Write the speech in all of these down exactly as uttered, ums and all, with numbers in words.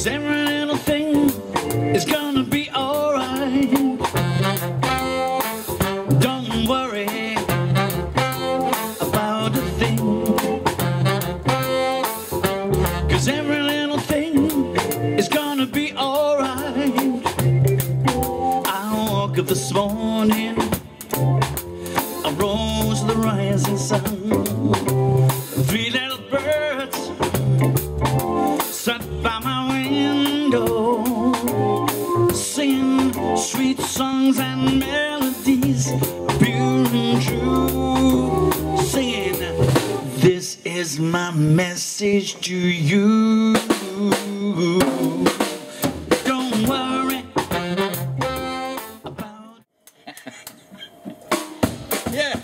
'cause every little thing is gonna be alright. Don't worry about a thing, 'cause every little thing is gonna be alright. I woke up this morning, I rose to the rising sun. Three little birds sat by my window, singing sweet songs and melodies, pure and true, singing, this is my message to you. Don't worry about yeah.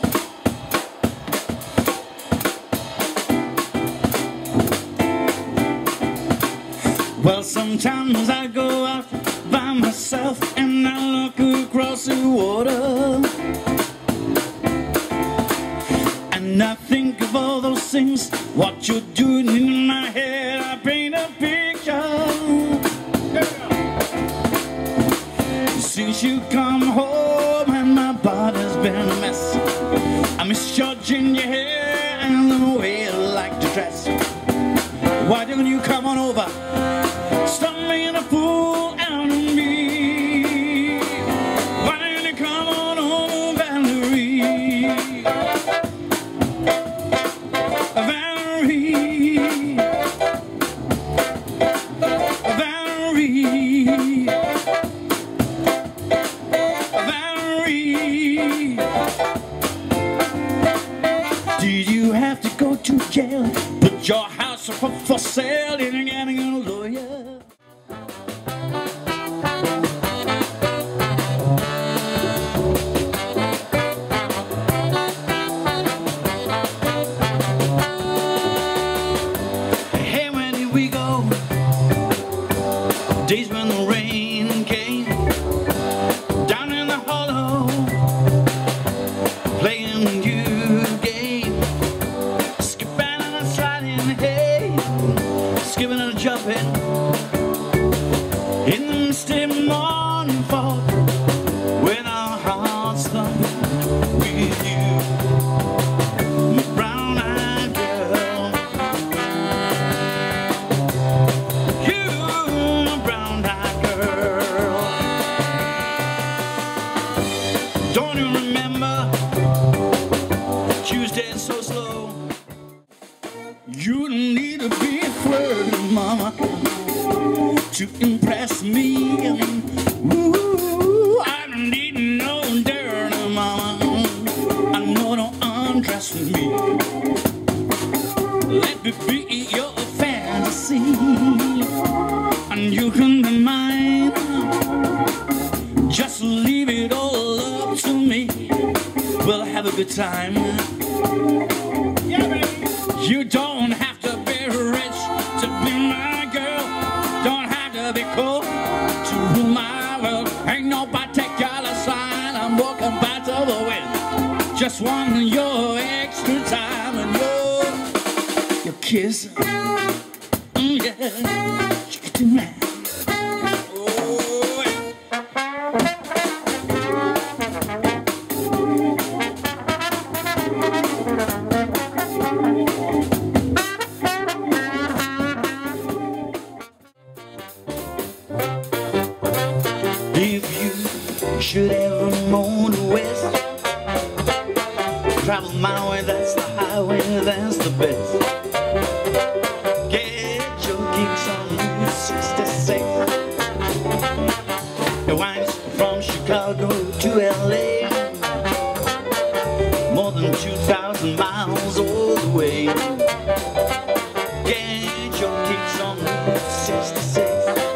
Well, sometimes I go out by myself and I look across the water, and I think of all those things, what you're doing in my head. I paint a picture. Since you come home and my body's been a mess, I miss your ginger hair and the way you like to dress. Why don't you come on over? Stop making a fool out of me. Why don't you come on over, Valerie? Valerie, Valerie, Valerie. Did you have to go to jail? Put your house up for sale, you're getting a lawyer. Hey, where did we go? Days when the rain came down in the hollow, playing you game, skipping and sliding, hey, skipping and jumping in the misty morning fog, when our hearts thumping with you, my brown-eyed girl. You, my brown-eyed girl. Don't you remember Tuesday so slow? You don't need to be afraid, mama, to impress me. Ooh, I don't need no dirty mama. I know don't undress me. Let me be your fantasy, and you can be mine. Just leave it all up to me. We'll have a good time. Yeah, baby. You don't have to be rich to be my girl. Don't have to be cool to rule my world. Ain't no particular sign I'm walking by to the wind. Just want your extra time and your your kiss. Mm, yeah, chicken tonight. Oh, yeah. If you should ever moan west, travel my way, that's the highway, that's the best. Get your kicks on Route sixty-six. It winds from Chicago to L A, more than two thousand miles all the way. Get your kicks on Route sixty-six.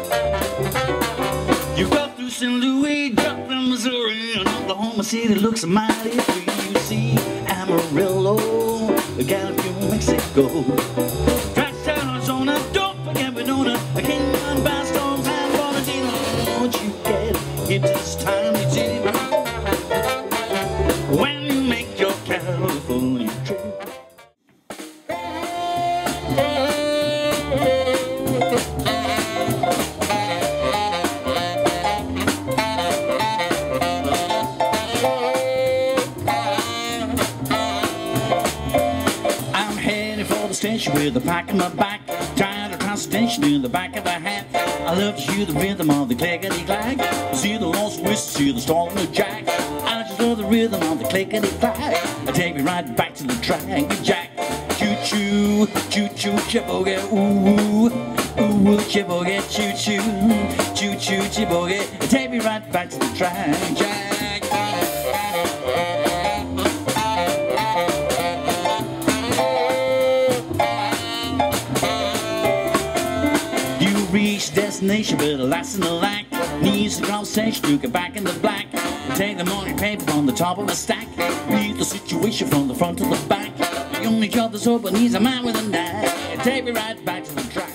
You go through Saint Louis, Joplin, Missouri, and Oklahoma City looks mighty free. You see Amarillo, Gallup, Mexico. Drive to Arizona, don't forget Winona. I can't run by storms and Bernardino. Won't you get into this timely city when you make your California trip? with a pack in my back, tired of consternation in the back of a hat. I love to hear the rhythm of the clickety-clack, see the lost whistle, see the storm and the jack. I just love the rhythm of the clickety-clack. Take me right back to the track, jack. Choo-choo, choo-choo, chip-boogie, ooh, ooh, chip-boogie, choo-choo, choo-choo, chip-boogie. Take me right back to the track, jack. Reach destination, but alas in the lack. Needs the conversation to get back in the black. Take the morning paper on the top of a stack. Read the situation from the front to the back. The only job that's open needs a man with a knife. Take me right back to the track.